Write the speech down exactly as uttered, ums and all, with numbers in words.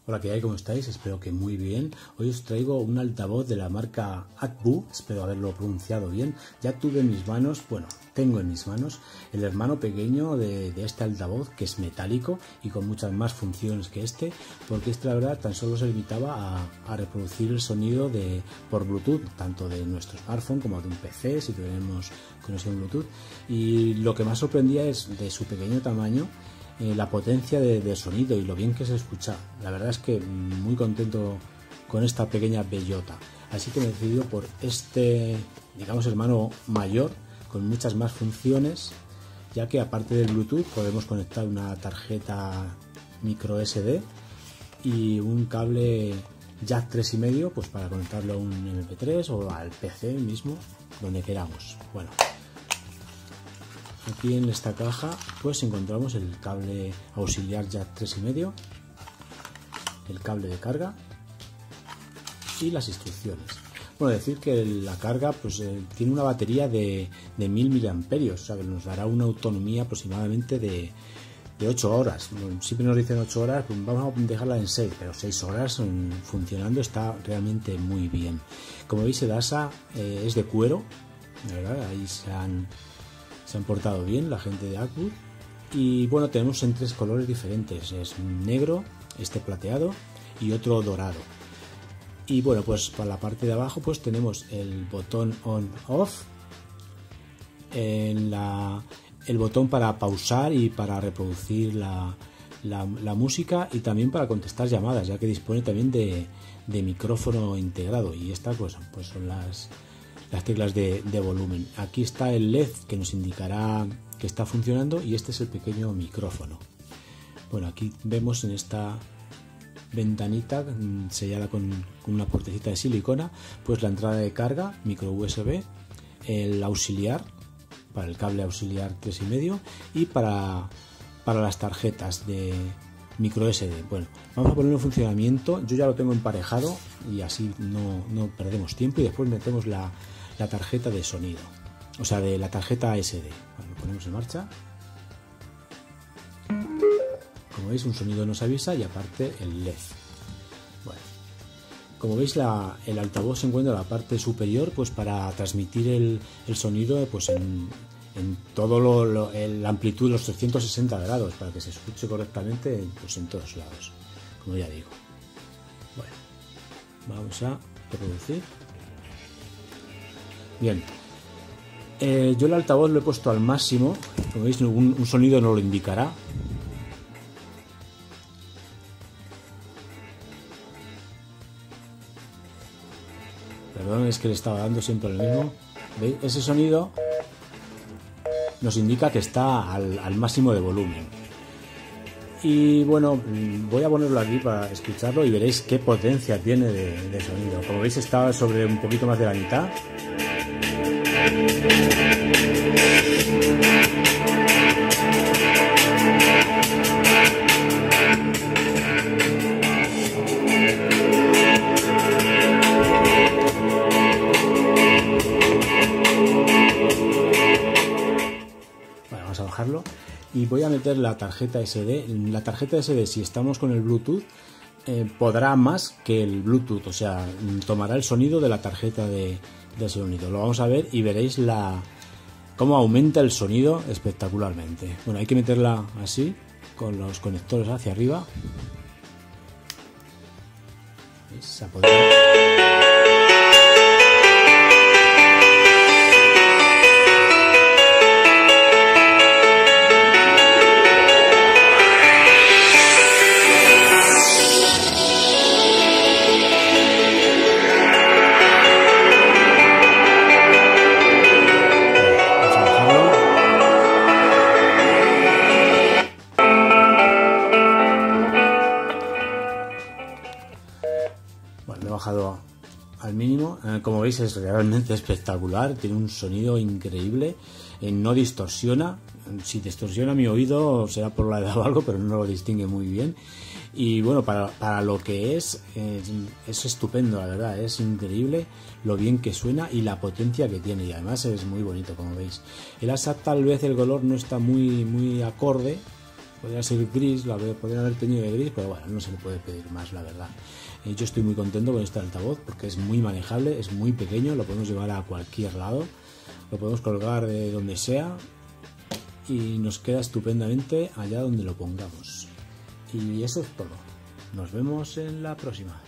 Hola, ¿qué hay? ¿Cómo estáis? Espero que muy bien. Hoy os traigo un altavoz de la marca Atbu, espero haberlo pronunciado bien. Ya tuve en mis manos, bueno, tengo en mis manos el hermano pequeño de, de este altavoz, que es metálico y con muchas más funciones que este, porque este, la verdad, tan solo se limitaba a, a reproducir el sonido de, por Bluetooth, tanto de nuestro smartphone como de un P C, si tenemos conexión Bluetooth. Y lo que más sorprendía es de su pequeño tamaño, Eh, la potencia de, de sonido y lo bien que se escucha. La verdad es que muy contento con esta pequeña bellota, así que me he decidido por este, digamos, hermano mayor, con muchas más funciones, ya que aparte del Bluetooth podemos conectar una tarjeta micro S D y un cable jack tres y medio, pues para conectarlo a un M P tres o al P C mismo, donde queramos. Bueno, aquí en esta caja pues encontramos el cable auxiliar jack tres y medio, el cable de carga y las instrucciones. Bueno, decir que la carga pues eh, tiene una batería de, de mil miliamperios, o sea que nos dará una autonomía aproximadamente de, de ocho horas. Bueno, siempre nos dicen ocho horas, pues vamos a dejarla en seis, pero seis horas mmm, funcionando está realmente muy bien. Como veis, el asa eh, es de cuero, ¿verdad? Ahí se han Se han portado bien la gente de Atbu. Y bueno, tenemos en tres colores diferentes: es negro, este plateado y otro dorado. Y bueno, pues para la parte de abajo pues tenemos el botón on off, en la, el botón para pausar y para reproducir la, la, la música, y también para contestar llamadas, ya que dispone también de, de micrófono integrado. Y estas pues, pues son las las teclas de, de volumen. Aquí está el L E D que nos indicará que está funcionando, y este es el pequeño micrófono. Bueno, aquí vemos en esta ventanita sellada con, con una puertecita de silicona pues la entrada de carga micro U S B, el auxiliar para el cable auxiliar tres y medio y para, para las tarjetas de micro S D. Bueno, vamos a ponerlo en funcionamiento. Yo ya lo tengo emparejado y así no, no perdemos tiempo, y después metemos la, la tarjeta de sonido, o sea, de la tarjeta S D. Bueno, lo ponemos en marcha. Como veis, un sonido nos avisa y aparte el L E D. Bueno, como veis, la, el altavoz se encuentra en la parte superior pues para transmitir el, el sonido pues en, en todo lo, lo, la amplitud de los trescientos sesenta grados, para que se escuche correctamente pues en todos lados, como ya digo. Bueno, vamos a reproducir. Bien, eh, yo el altavoz lo he puesto al máximo. Como veis, un, un sonido nos lo indicará. Perdón, es que le estaba dando siempre el mismo. ¿Veis? Ese sonido nos indica que está al, al máximo de volumen. Y bueno, voy a ponerlo aquí para escucharlo y veréis qué potencia tiene de, de sonido. Como veis, está sobre un poquito más de la mitad. Vamos a bajarlo y voy a meter la tarjeta S D. La tarjeta S D, si estamos con el Bluetooth, eh, podrá más que el Bluetooth, o sea, tomará el sonido de la tarjeta de, de sonido. Lo vamos a ver y veréis la cómo aumenta el sonido espectacularmente. Bueno, hay que meterla así, con los conectores hacia arriba. ¿Veis? Se apodera. Bueno, lo he bajado al mínimo. Eh, como veis, es realmente espectacular, tiene un sonido increíble, eh, no distorsiona. Si distorsiona mi oído será por la edad o algo, pero no lo distingue muy bien. Y bueno, para, para lo que es, eh, es estupendo, la verdad, es increíble lo bien que suena y la potencia que tiene, y además es muy bonito, como veis. El asa, tal vez el color no está muy, muy acorde, podría ser gris, la podría haber tenido de gris, pero bueno, no se le puede pedir más, la verdad. Eh, yo estoy muy contento con este altavoz porque es muy manejable, es muy pequeño, lo podemos llevar a cualquier lado, lo podemos colgar de donde sea y nos queda estupendamente allá donde lo pongamos. Y eso es todo. Nos vemos en la próxima.